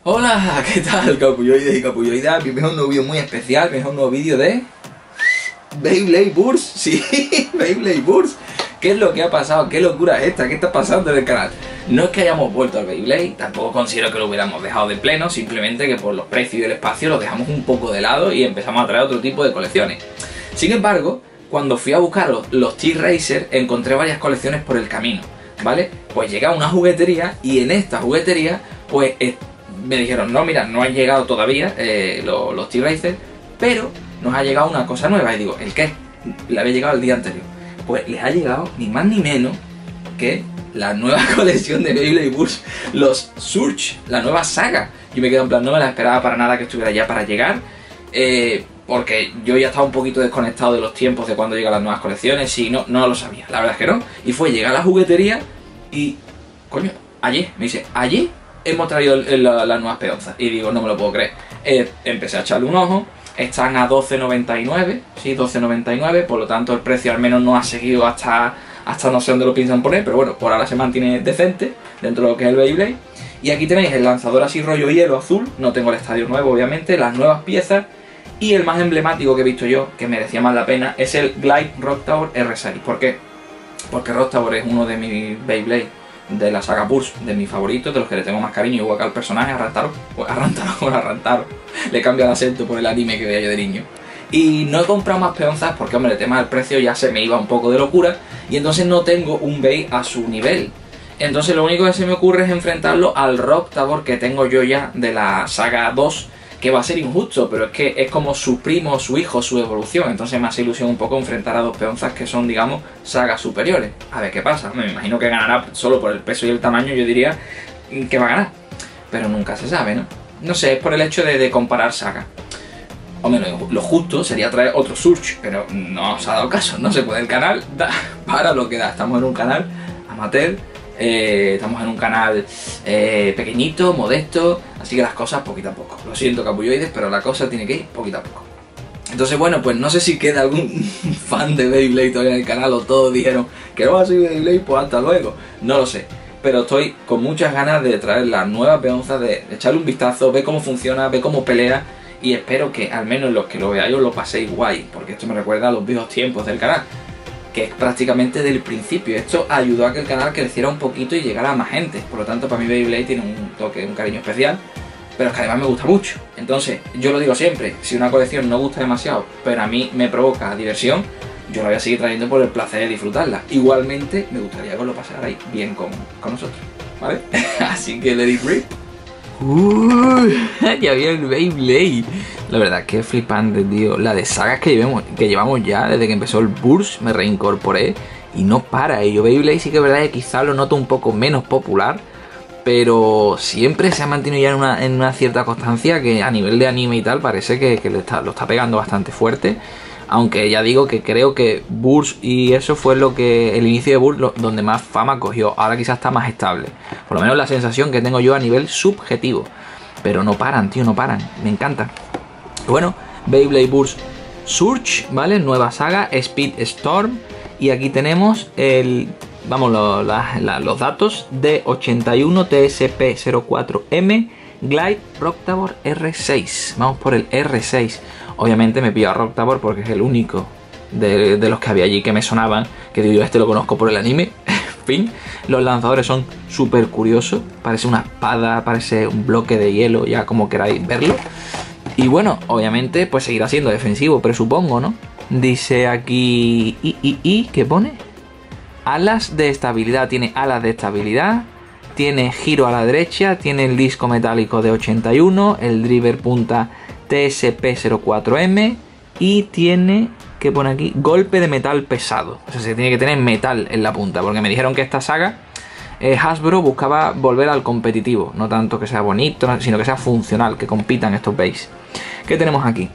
Hola, ¿qué tal, capulloides y capulloidas? Bienvenidos a un nuevo vídeo muy especial, bienvenidos a un nuevo vídeo de Beyblade Burst. Sí, Beyblade Burst. ¿Qué es lo que ha pasado? ¿Qué locura es esta? ¿Qué está pasando en el canal? No es que hayamos vuelto al Beyblade, tampoco considero que lo hubiéramos dejado de pleno, simplemente que por los precios y el espacio lo dejamos un poco de lado y empezamos a traer otro tipo de colecciones. Sin embargo, cuando fui a buscar los T-Racer, encontré varias colecciones por el camino, ¿vale? Pues llegué a una juguetería y en esta juguetería, pues me dijeron, no, mira, no han llegado todavía los T-Racer, pero nos ha llegado una cosa nueva. Y digo, ¿el qué? Le había llegado el día anterior. Pues les ha llegado ni más ni menos que la nueva colección de Beyblade Burst, los Surge, la nueva saga. Yo me quedo en plan, no me la esperaba para nada que estuviera ya para llegar, porque yo ya estaba un poquito desconectado de los tiempos de cuando llegan las nuevas colecciones y no lo sabía, la verdad es que no. Y fue llegar a la juguetería y, coño, allí, me dice, allí hemos traído las nuevas peonzas. Y digo, no me lo puedo creer. Empecé a echarle un ojo. Están a 12,99, sí, 12,99, por lo tanto el precio al menos no ha seguido hasta no sé dónde lo piensan poner, pero bueno, por ahora se mantiene decente dentro de lo que es el Beyblade. Y aquí tenéis el lanzador así rollo hielo azul, no tengo el estadio nuevo obviamente, las nuevas piezas, y el más emblemático que he visto yo, que merecía más la pena, es el Glide Rock Tower R6. ¿Por qué? Porque Rock Tower es uno de mis Beyblade de la saga Burst, de mis favoritos, de los que le tengo más cariño, igual que al personaje, a Rantaro. Le cambio el acento por el anime que veía yo de niño. Y no he comprado más peonzas porque, hombre, el tema del precio ya se me iba un poco de locura, y entonces no tengo un Bey a su nivel. Entonces lo único que se me ocurre es enfrentarlo al Rock Tower que tengo yo ya de la saga 2, que va a ser injusto, pero es que es como su primo, su hijo, su evolución. Entonces me hace ilusión un poco enfrentar a dos peonzas que son, digamos, sagas superiores. A ver qué pasa. Me imagino que ganará solo por el peso y el tamaño, yo diría que va a ganar. Pero nunca se sabe, ¿no? No sé, es por el hecho de comparar sagas. Hombre, lo justo sería traer otro Surge, pero no se ha dado caso. No se puede, el canal da para lo que da. Estamos en un canal amateur. Estamos en un canal pequeñito, modesto, así que las cosas poquito a poco. Lo siento, capulloides, pero la cosa tiene que ir poquito a poco. Entonces, bueno, pues no sé si queda algún fan de Beyblade todavía en el canal o todos dijeron que no va a ser Beyblade, pues hasta luego. No lo sé, pero estoy con muchas ganas de traer la nueva peonza, de echarle un vistazo, ver cómo funciona, ver cómo pelea, y espero que al menos los que lo veáis os lo paséis guay, porque esto me recuerda a los viejos tiempos del canal, que es prácticamente del principio. Esto ayudó a que el canal creciera un poquito y llegara a más gente. Por lo tanto, para mí Beyblade tiene un toque, un cariño especial, pero es que además me gusta mucho. Entonces, yo lo digo siempre, si una colección no gusta demasiado, pero a mí me provoca diversión, yo la voy a seguir trayendo por el placer de disfrutarla. Igualmente, me gustaría que os lo pasarais bien con nosotros, ¿vale? Así que let it rip. Ya vi el Beyblade. La verdad que es flipante, tío. La de sagas que llevamos ya desde que empezó el Burst, me reincorporé y no para ello. Beyblade sí que es verdad que quizá lo noto un poco menos popular, pero siempre se ha mantenido ya en una cierta constancia, que a nivel de anime y tal parece que lo está pegando bastante fuerte. Aunque ya digo que creo que Burst y eso fue el inicio de Burst donde más fama cogió. Ahora quizás está más estable. Por lo menos la sensación que tengo yo a nivel subjetivo. Pero no paran, tío, no paran. Me encanta. Bueno, Beyblade Burst Surge, ¿vale? Nueva saga, Speed Storm. Y aquí tenemos los datos de 81 TSP04M Glide Rock Tower R6. Vamos por el R6. Obviamente me pillo a Rock Tower porque es el único de los que había allí que me sonaban, que digo, este lo conozco por el anime. En fin, los lanzadores son súper curiosos, parece una espada, parece un bloque de hielo, ya como queráis verlo. Y bueno, obviamente pues seguirá siendo defensivo, presupongo, ¿no? Dice aquí ¿qué pone? Alas de estabilidad, tiene alas de estabilidad, tiene giro a la derecha, tiene el disco metálico de 81, el driver punta TSP04M y tiene, ¿qué pone aquí? Golpe de metal pesado. O sea, se tiene que tener metal en la punta, porque me dijeron que esta saga Hasbro buscaba volver al competitivo, no tanto que sea bonito, sino que sea funcional, que compitan estos Beys. ¿Qué tenemos aquí?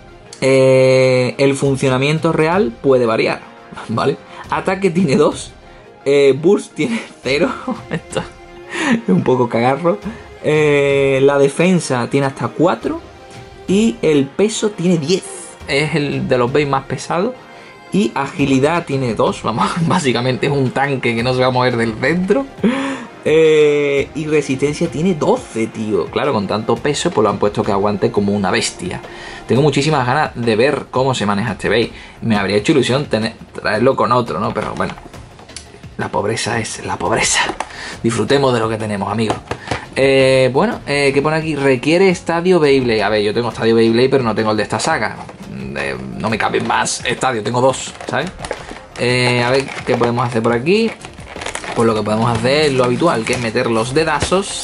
El funcionamiento real puede variar, ¿vale? Ataque tiene 2, Burst tiene 0, esto es un poco cagarro. La defensa tiene hasta 4 y el peso tiene 10, es el de los Beys más pesados. Y agilidad tiene 2, vamos, básicamente es un tanque que no se va a mover del centro. Y resistencia tiene 12, tío. Claro, con tanto peso, pues lo han puesto que aguante como una bestia. Tengo muchísimas ganas de ver cómo se maneja este bait. Me habría hecho ilusión traerlo con otro, ¿no? Pero bueno, la pobreza es la pobreza. Disfrutemos de lo que tenemos, amigos. Bueno, ¿qué pone aquí? Requiere estadio Beyblade. A ver, yo tengo estadio Beyblade, pero no tengo el de esta saga. No me caben más estadios, tengo 2, ¿sabes? A ver, ¿qué podemos hacer por aquí? Pues lo que podemos hacer es lo habitual, que es meter los dedazos.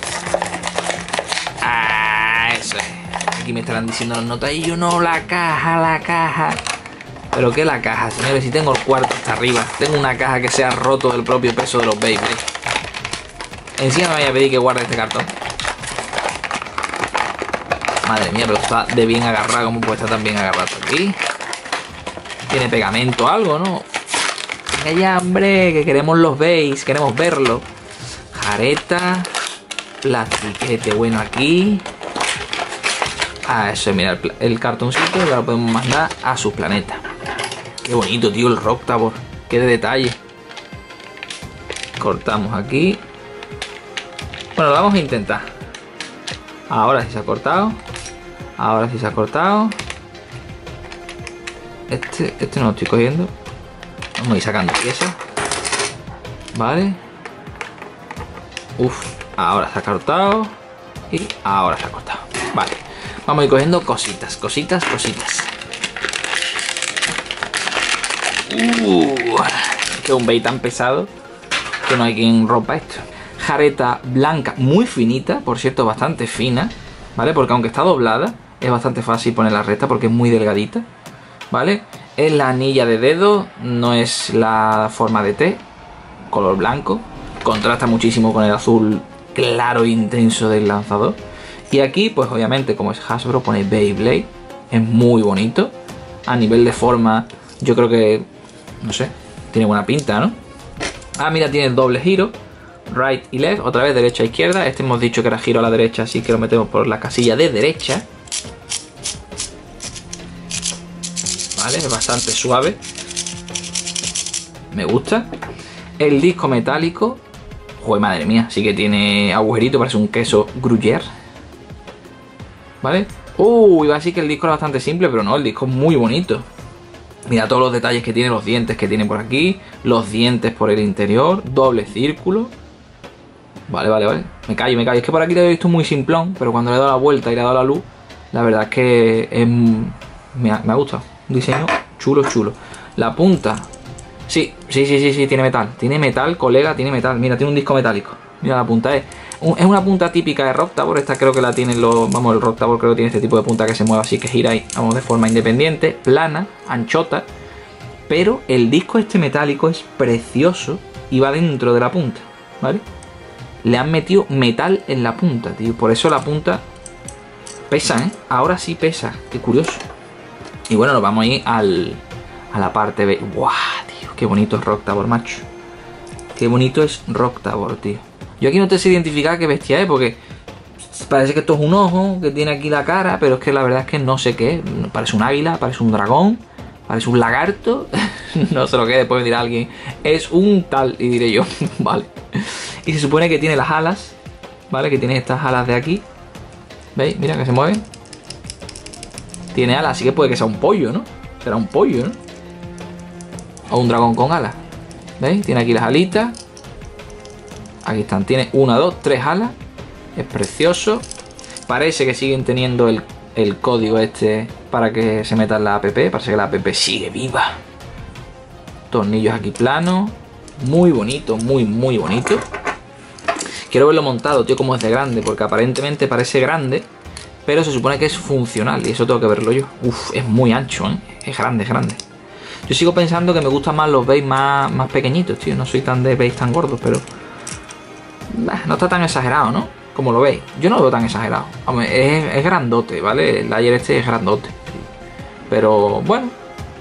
Ah, eso es. Aquí me estarán diciendo las notas y yo no, la caja. ¿Pero qué la caja, señores? Si tengo el cuarto hasta arriba. Tengo una caja que se ha roto del propio peso de los Beyblade. Encima me vaya a pedir que guarde este cartón. Madre mía, pero está de bien agarrado. ¿Cómo puede estar tan bien agarrado aquí? Tiene pegamento o algo, ¿no? Venga ya, hombre, que queremos los veis, queremos verlo. Jareta, plastiquete bueno aquí. Ah, eso, mira, el cartoncito ya lo podemos mandar a su planeta. Qué bonito, tío, el Roctavor. Qué de detalle. Cortamos aquí. Bueno, lo vamos a intentar. Ahora sí se ha cortado. Ahora sí se ha cortado. Este no lo estoy cogiendo. Vamos a ir sacando piezas. Vale. Uf, ahora se ha cortado. Y ahora se ha cortado. Vale. Vamos a ir cogiendo cositas. Es que un bait tan pesado que no hay quien rompa esto. Jareta blanca muy finita. Por cierto, bastante fina. ¿Vale? Porque aunque está doblada, es bastante fácil ponerla recta porque es muy delgadita. ¿Vale? Es la anilla de dedo, no es la forma de T, color blanco. Contrasta muchísimo con el azul claro e intenso del lanzador. Y aquí, pues obviamente, como es Hasbro, pone Beyblade. Es muy bonito. A nivel de forma, yo creo que, no sé, tiene buena pinta, ¿no? Ah, mira, tiene doble giro. Right y left, otra vez derecha e izquierda. Este hemos dicho que era giro a la derecha, así que lo metemos por la casilla de derecha. Vale, es bastante suave. Me gusta. El disco metálico. Joder, madre mía, sí que tiene agujerito, parece un queso Gruyère. ¿Vale? Iba a decir que el disco era bastante simple, pero no, el disco es muy bonito. Mira todos los detalles que tiene, los dientes que tiene por aquí, los dientes por el interior, doble círculo. Vale. Me callo. Es que por aquí lo he visto muy simplón, pero cuando le he dado la vuelta y le he dado la luz, la verdad es que me ha gustado. Un diseño chulo. La punta. Sí, tiene metal. Tiene metal, colega, tiene metal. Mira, tiene un disco metálico. Mira la punta. Es una punta típica de Roctavor. Esta creo que la tienen los... Vamos, el Roctavor creo que tiene este tipo de punta que se mueve así, que gira ahí, vamos, de forma independiente, plana, anchota. Pero el disco este metálico es precioso y va dentro de la punta, ¿vale? Le han metido metal en la punta, tío. Por eso la punta pesa, ¿eh? Ahora sí pesa. Qué curioso. Y bueno, nos vamos a ir a la parte B. ¡Guau, tío! Qué bonito es Roctavor, macho. Qué bonito es Roctavor, tío. Yo aquí no te sé identificar qué bestia es, porque parece que esto es un ojo, que tiene aquí la cara, pero es que la verdad es que no sé qué es. Parece un águila, parece un dragón, parece un lagarto. No sé lo que es, después me dirá alguien. Es un tal, y diré yo, vale. Y se supone que tiene las alas, ¿vale? Que tiene estas alas de aquí. ¿Veis? Mira que se mueven. Tiene alas, así que puede que sea un pollo, ¿no? Será un pollo, ¿no? O un dragón con alas. ¿Veis? Tiene aquí las alitas. Aquí están, tiene 1, 2, 3 alas. Es precioso. Parece que siguen teniendo el código este para que se meta en la app. Parece que la app sigue viva. Tornillos aquí planos. Muy bonito, muy bonito. Quiero verlo montado, tío, como es de grande, porque aparentemente parece grande, pero se supone que es funcional y eso tengo que verlo yo. Uf, es muy ancho, ¿eh? Es grande. Yo sigo pensando que me gustan más los baits más pequeñitos, tío. No soy tan de baits tan gordos, pero no está tan exagerado, ¿no? Como lo veis. Yo no lo veo tan exagerado. Hombre, es grandote, ¿vale? El layer este es grandote. Pero bueno,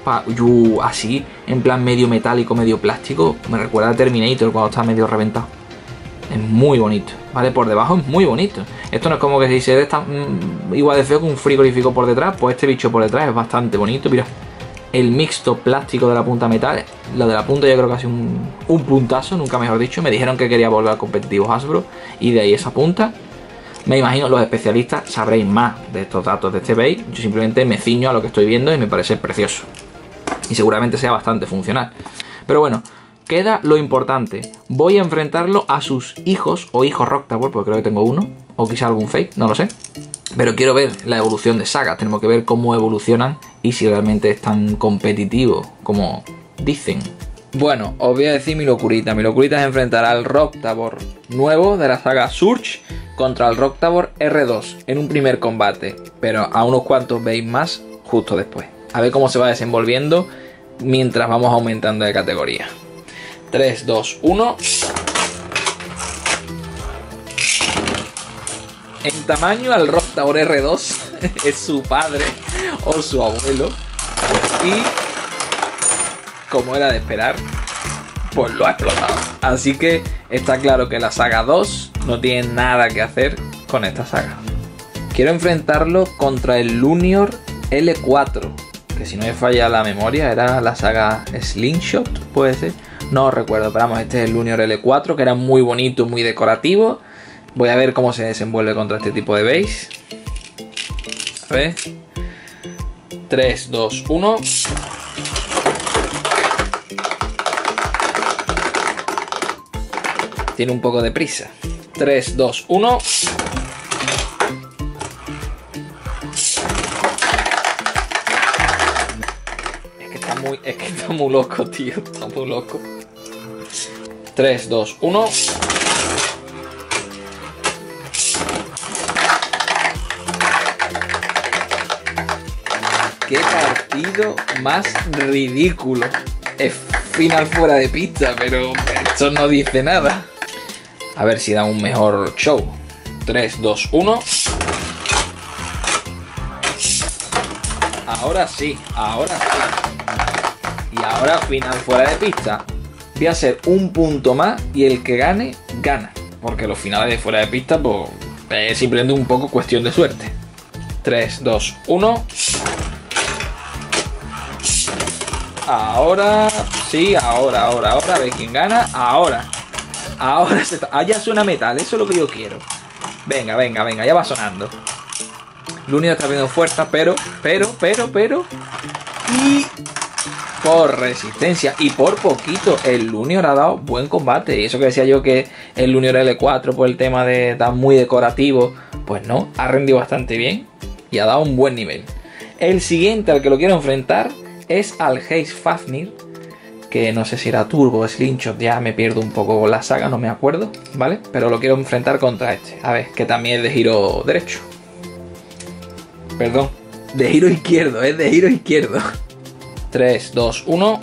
así, en plan medio metálico, medio plástico, me recuerda a Terminator cuando está medio reventado. Es muy bonito, ¿vale? Por debajo es muy bonito. Esto no es como que se dice igual de feo que un frigorífico por detrás. Pues este bicho por detrás es bastante bonito, mira. el mixto plástico de la punta metal. Lo de la punta yo creo que ha sido un puntazo, nunca mejor dicho. Me dijeron que quería volver al competitivo Hasbro y de ahí esa punta. Me imagino los especialistas sabréis más de estos datos de este base. Yo simplemente me ciño a lo que estoy viendo y me parece precioso. Y seguramente sea bastante funcional. Pero bueno, queda lo importante. Voy a enfrentarlo a sus hijos o hijos Rocktavor, porque creo que tengo uno. O quizá algún fake, no lo sé. Pero quiero ver la evolución de Saga. Tenemos que ver cómo evolucionan y si realmente es tan competitivo como dicen. Bueno, os voy a decir mi locurita. Mi locurita es enfrentar al Rocktavor nuevo de la saga Surge contra el Rocktavor R2 en un primer combate, pero a unos cuantos veis más justo después. A ver cómo se va desenvolviendo mientras vamos aumentando de categoría. 3, 2, 1. En tamaño al Rocktavor R2 es su padre o su abuelo. Y como era de esperar, pues lo ha explotado. Así que está claro que la saga 2 no tiene nada que hacer con esta saga. Quiero enfrentarlo contra el Junior L4, que si no me falla la memoria era la saga Slingshot, puede ser. No recuerdo, pero vamos, este es el Junior L4, que era muy bonito, muy decorativo. Voy a ver cómo se desenvuelve contra este tipo de base. A ver. 3, 2, 1. Tiene un poco de prisa. 3, 2, 1. Es que está muy loco, tío. Está muy loco. 3, 2, 1. Qué partido más ridículo. Es final fuera de pista, pero esto no dice nada. A ver si da un mejor show. 3, 2, 1. Ahora sí, ahora sí. Y ahora final fuera de pista. Voy a hacer un punto más y el que gane, gana. Porque los finales de fuera de pista, pues, es simplemente un poco cuestión de suerte. 3, 2, 1. Ahora, sí, ahora. A ver quién gana. Ahora se está. Ah, ya suena metal, eso es lo que yo quiero. Venga, ya va sonando. Junior está viendo fuerza, pero. Y por resistencia y por poquito, el Junior ha dado buen combate. Y eso que decía yo que el Junior L4 por el tema de estar muy decorativo, pues no, ha rendido bastante bien y ha dado un buen nivel. El siguiente al que lo quiero enfrentar es al Haze Fafnir, que no sé si era Turbo o Slingshot, ya me pierdo un poco con la saga, no me acuerdo, ¿vale? Pero lo quiero enfrentar contra este, a ver, que también es de giro derecho. Perdón, de giro izquierdo, es de giro izquierdo. 3, 2, 1.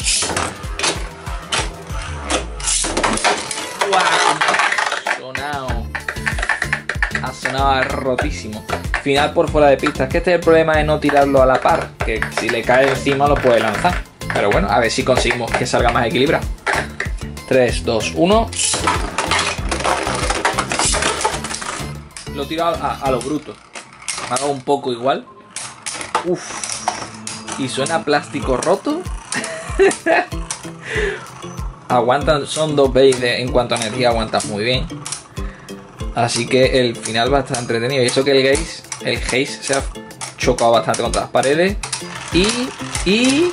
Ha sonado rotísimo. Final por fuera de pista. Es que este es el problema de no tirarlo a la par, que si le cae encima lo puede lanzar. Pero bueno, a ver si conseguimos que salga más equilibrado. 3, 2, 1. Lo he tirado a lo bruto. Me ha dado un poco igual. Uff. Y suena plástico roto. Aguantan, son 2 base en cuanto a energía, aguantan muy bien. Así que el final va a estar entretenido. Y eso que el Haze se ha chocado bastante contra las paredes. Y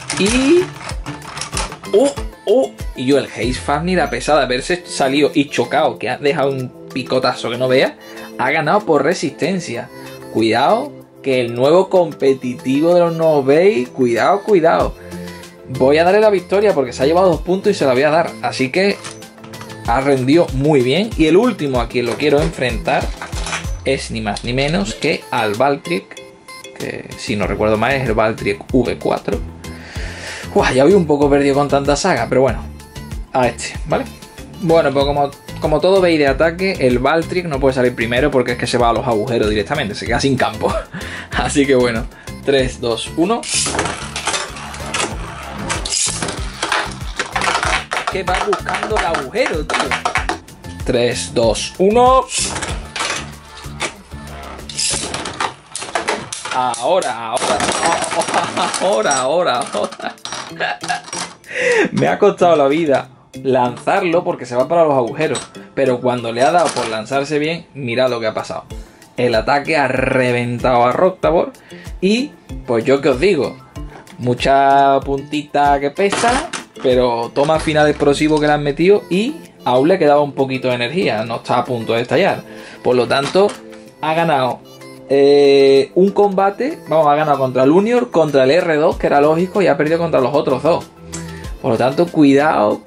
yo el Haze Fafnir, a pesar de haberse salido y chocado, que ha dejado un picotazo que no vea, ha ganado por resistencia. Cuidado, que el nuevo competitivo de los nuevos base, cuidado. Voy a darle la victoria porque se ha llevado 2 puntos y se la voy a dar. Así que ha rendido muy bien. Y el último a quien lo quiero enfrentar es ni más ni menos que al Valtryek, que si no recuerdo mal es el Valtryek V4. Ya voy un poco perdido con tanta saga, pero bueno, a este, ¿vale? Bueno, pues como todo veis de ataque, el Valtryek no puede salir primero porque es que se va a los agujeros directamente, se queda sin campo. Así que bueno, 3, 2, 1. Que va buscando el agujero, tío. 3, 2, 1. Ahora. Me ha costado la vida lanzarlo porque se va para los agujeros. Pero cuando le ha dado por lanzarse bien, mirad lo que ha pasado. El ataque ha reventado a Roctavor. Y pues yo que os digo, mucha puntita que pesa, pero toma final explosivo que le han metido y aún le quedaba un poquito de energía, no está a punto de estallar. Por lo tanto, ha ganado un combate, ha ganado contra el Junior, contra el R2, que era lógico, y ha perdido contra los otros dos. Por lo tanto, cuidado.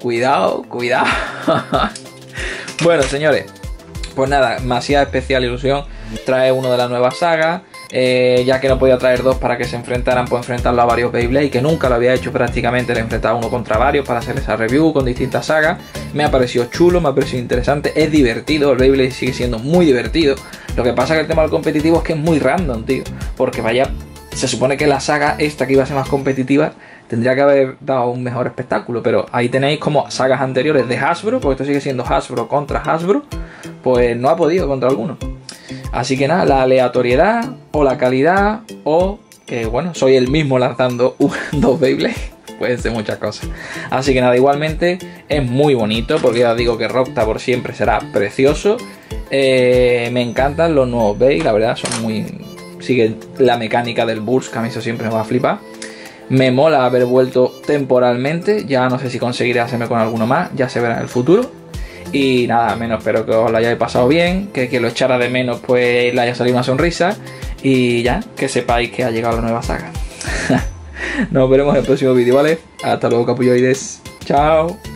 Bueno, señores, pues nada, demasiada especial ilusión. Trae uno de las nuevas sagas. Ya que no podía traer dos para que se enfrentaran, pues enfrentarlo a varios Beyblade, que nunca lo había hecho prácticamente, le enfrentaba uno contra varios para hacer esa review con distintas sagas. Me ha parecido chulo, me ha parecido interesante, es divertido, el Beyblade sigue siendo muy divertido. Lo que pasa que el tema del competitivo es que es muy random, tío, porque vaya, se supone que la saga esta que iba a ser más competitiva tendría que haber dado un mejor espectáculo, pero ahí tenéis como sagas anteriores de Hasbro, porque esto sigue siendo Hasbro contra Hasbro, pues no ha podido contra alguno. Así que nada, la aleatoriedad o la calidad o que bueno, soy el mismo lanzando dos Beyblade, pueden ser muchas cosas. Así que nada, igualmente es muy bonito porque ya os digo que Roctavor siempre será precioso. Me encantan los nuevos Beyblade, la verdad son muy... siguen la mecánica del Burst, que a mí eso siempre me va a flipar. Me mola haber vuelto temporalmente, ya no sé si conseguiré hacerme con alguno más, ya se verá en el futuro. Y nada, menos espero que os lo hayáis pasado bien, que quien lo echara de menos pues le haya salido una sonrisa y ya, que sepáis que ha llegado la nueva saga. Nos veremos en el próximo vídeo, ¿vale? Hasta luego, capulloides. Chao.